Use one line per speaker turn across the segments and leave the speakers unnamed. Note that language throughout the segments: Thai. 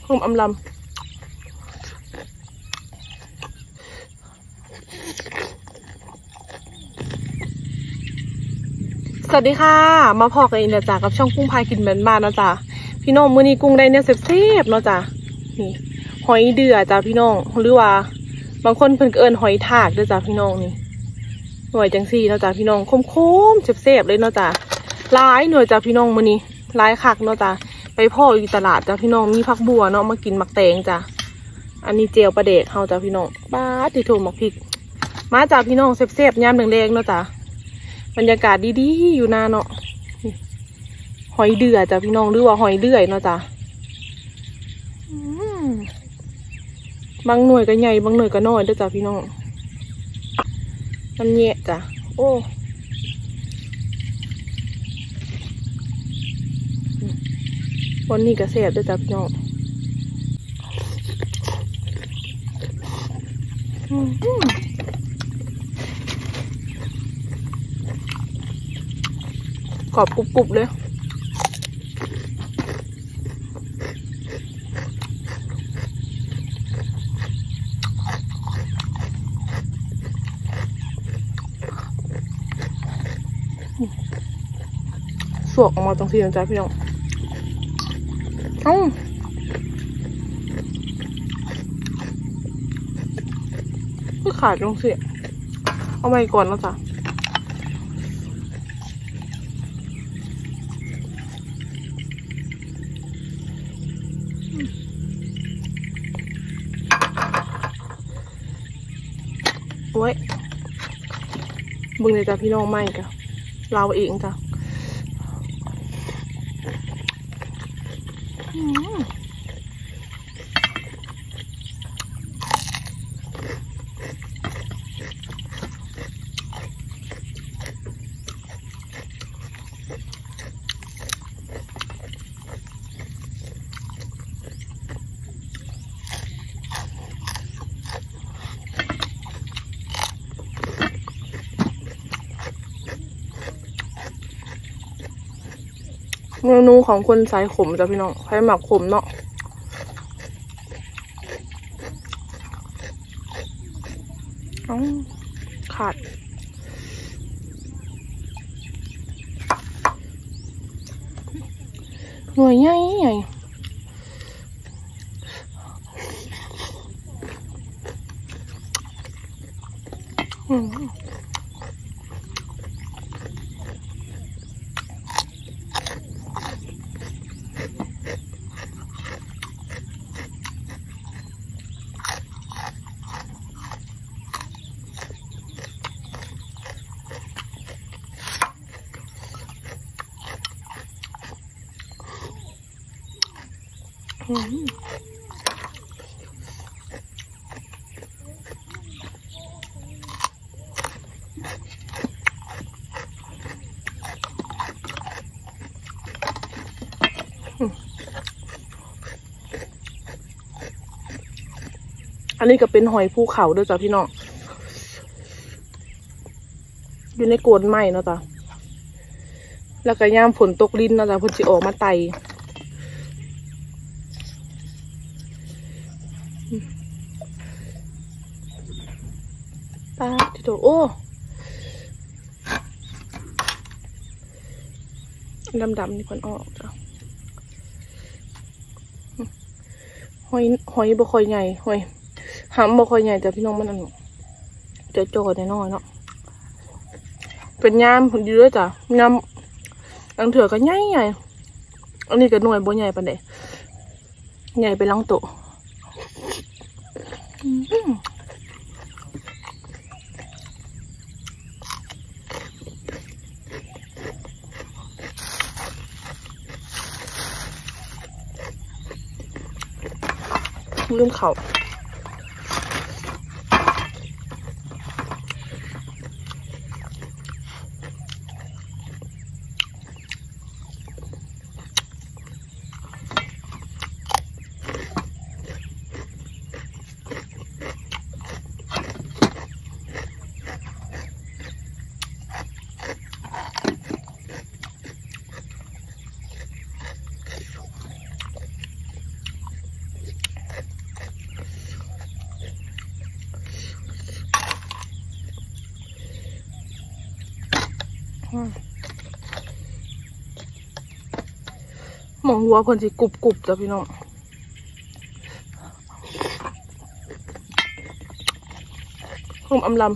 หอมอำลำสวัสดีค่ะมาพอกันอีกแล้วจ้ะกับช่องกุ้งพายกินบ้านๆเนาะจ้ะพี่น้องมื้อนี้กุ้งได้เนี่ยเสียบๆเนาะจ้ะนี่หอยเดือจ้ะพี่น้องหรือว่าบางคนเพิ่นก็เอิ้นหอยทากด้วยจ้ะพี่น้องนี่หน่วยจังซี่เนาะจ้ะพี่น้องคมๆเสียบๆเลยเนาะจ้ะหลายหน่วยจ้ะพี่น้องมื้อนี้หลายคักเนาะจ้ะไปพ่ออยู่ตลาดจ้ะพี่น้องมีผักบัวเนาะมากินหมักแตงจ้ะอันนี้เจียวปลาเด็กเฮาจ้ะพี่น้องป้าติโถหมักพริกมาจ้ะพี่น้องเสียบๆยามแดงๆเนาะจ้ะบรรยากาศดีๆอยู่นาเนาะหอยเดือจ้ะพี่น้องหรือว่าหอยเดือยเนาะจ้ะบางหน่วยก็ใหญ่บางหน่วยก็น้อยด้วยจ้ะพี่น้องมันแยะจ้ะโอ้วันนี้ก็แซ่บด้วยจ้ะพี่น้องกรอบกรุบๆเลยสวกออกมาตรงที่จ้ะพี่น้องก็ขาดตรงเสียเอาไปก่อนแล้วจ้ะโอ้ยบึงเลยจ้ะพี่น้องไม่จ้ะเราเองจ้ะเมนูของคนสายขมจ้ะพี่น้องใช้หมักขมเนาะขาดหน่วยใหญ่ใหญ่อันนี้ก็เป็นหอยภูเขาด้วยจ้ะพี่น้องอยู่ในโกนไม้เนาะจ้ะแล้วก็ย่ามฝนตกลิ้นเนาะจ้ะเพิ่นสิออกมาไต่ปลาที่โตโอ้ดำๆนี่เพิ่นออกจ้ะหอยบ่ค่อยใหญ่หอยหำบ่ค่อยใหญ่แต่พี่น้องมันจะโจดน้อยเนาะเป็นยามอยู่ด้วยจ้ะยามลังเถื่อก็ใหญ่ใหญ่อันนี้ก็หน่วยบ่ใหญ่ปานใดใหญ่เป็นลังโตลืมเขาหมองหัวเพิ่นสิกรุบๆจ้ะพี่น้องหอมอำลำ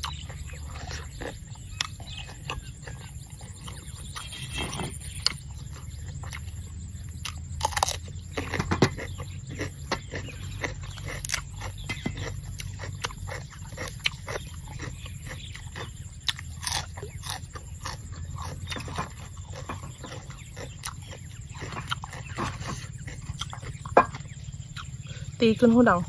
ตีขึ้นหูดัง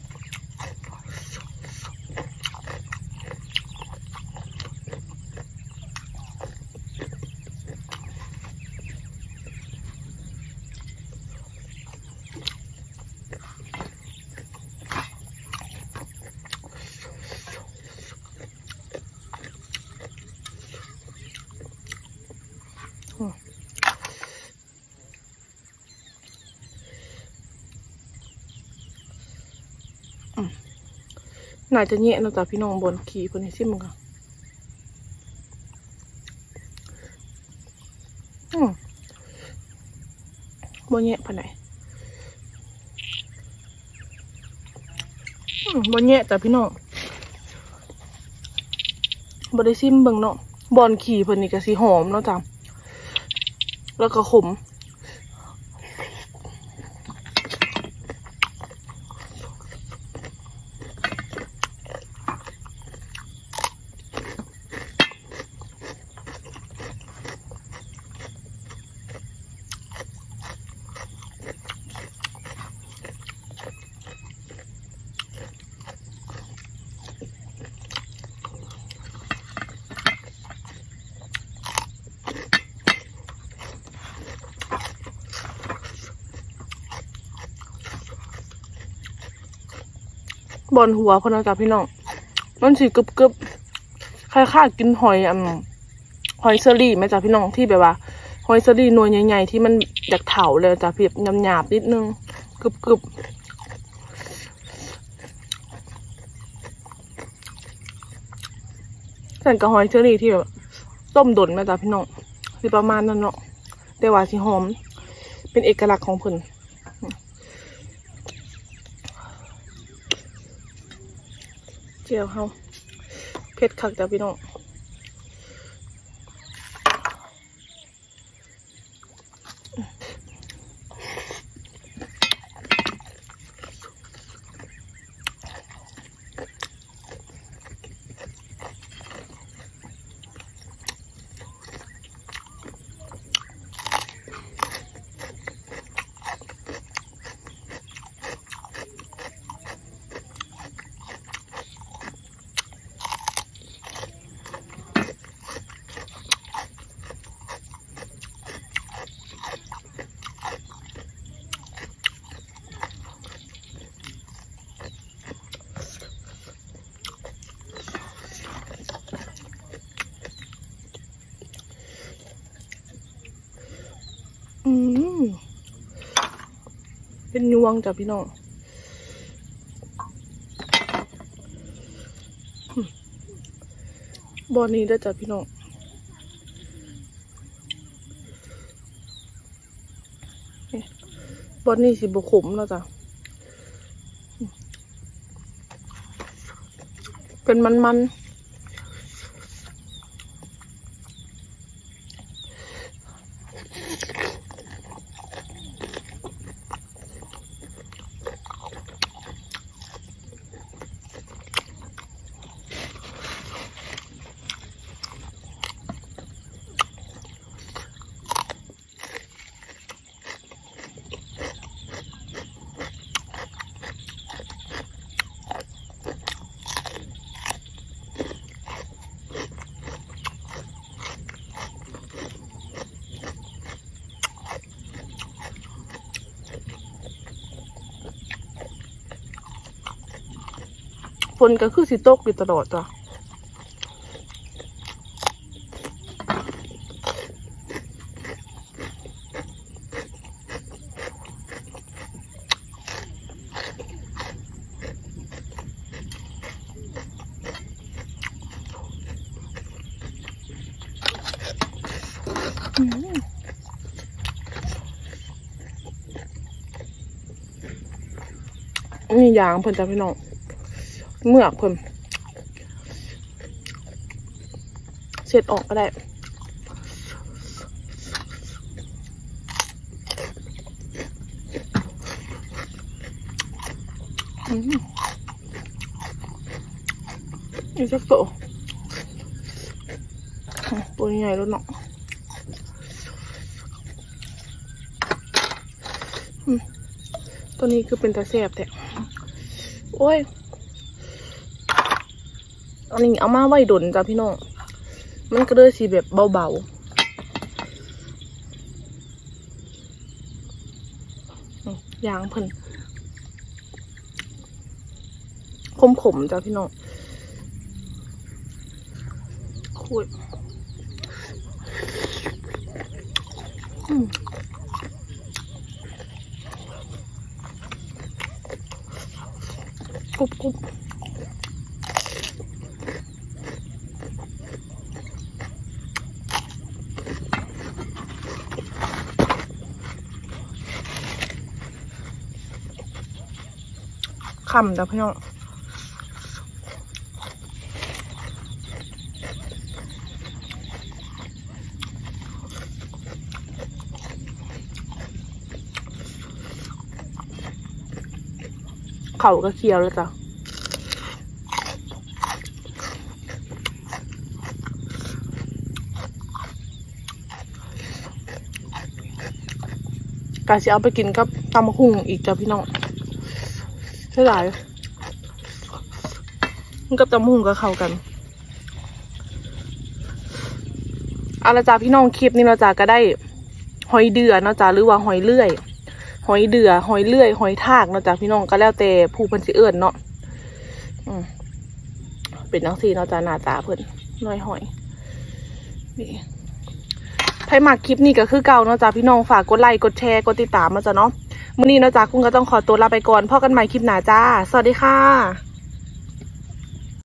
น่าจะแย่เนาะจ้ะพี่น้องบนขี่เพิ่นให้ซิมมึงค่ะบ่แย่ปานใดบ่แย่จ้ะพี่น้องบ่ได้ซิมเบิ่งเนาะบอนขี่เพิ่นนี่ก็สิหอมเนาะจ้ะแล้วก็ขมบอนหัวเพิ่นนะจ้ะพี่น้องมันสิกรึบๆคล้ายๆกินหอยหอยเชอรี่ไหมจ้ะพี่น้องที่แบบว่าหอยเชอรี่หน่วยใหญ่ๆที่มันอยากเถาเลยจ้ะพี่หยาบๆนิดนึงกรึบๆสั่นกับหอยเชอรี่ที่แบบต้มดนไหมจ้ะพี่น้องสิประมาณนั้นเนาะแต่ว่าสิหอมเป็นเอกลักษณ์ของเพิ่นเจียวเฮาเผ็ดคักจ้ะพี่น้องเป็นยวงจ้ะพี่น้องบอนนี้ได้จ้ะพี่น้องบอนนี้สิบขมแล้วจ้ะเป็นมันๆฝนก็คือสิตกอยู่ตลอดจ้ะนี่ยางเพิ่นจ้ะพี่น้องเมือกเพิ่นเช็ดออกก็ได้อีกสักตัวใหญ่แล้วเนาะตัวนี้คือเป็นตาแซ่บแต่โอ้ยอันนี้เอามาไว้ดนจ้ะพี่น้องมันก็เลยสีแบบเบาๆยางเพิ่นขมๆจ้ะพี่น้องคุยกรุบคำจ้ะพี่น้องเขาก็เคี้ยวแล้วจ้ะกะจะเอาไปกินกับตำมะฮุ่งอีกจ้ะพี่น้องใช่หลายมันกับตำมะฮุ่งก็เข้ากันเอาละจ้ะพี่น้องคลิปนี้เราจะก็ได้หอยเดือเนาะจ้ะหรือว่าหอยเลื่อยหอยเดือหอยเลื่อยหอยทากเนาะจ้ะพี่น้องก็แล้วแต่ผู้เพิ่นสิเอิ้นเนาะเป็นจังซี่เนาะจ้ะหน้าตาเพิ่นน้อยหอยนี่ใครมักคลิปนี้ก็คือเก่าเนาะจ้ะพี่น้องฝากกดไลค์กดแชร์กดติดตามมาจ้ะเนาะมื้อนี้เนาะจ้ะคุณก็ต้องขอตัวลาไปก่อนพบกันใหม่คลิปหน้าจ้าสวัสดีค่ะ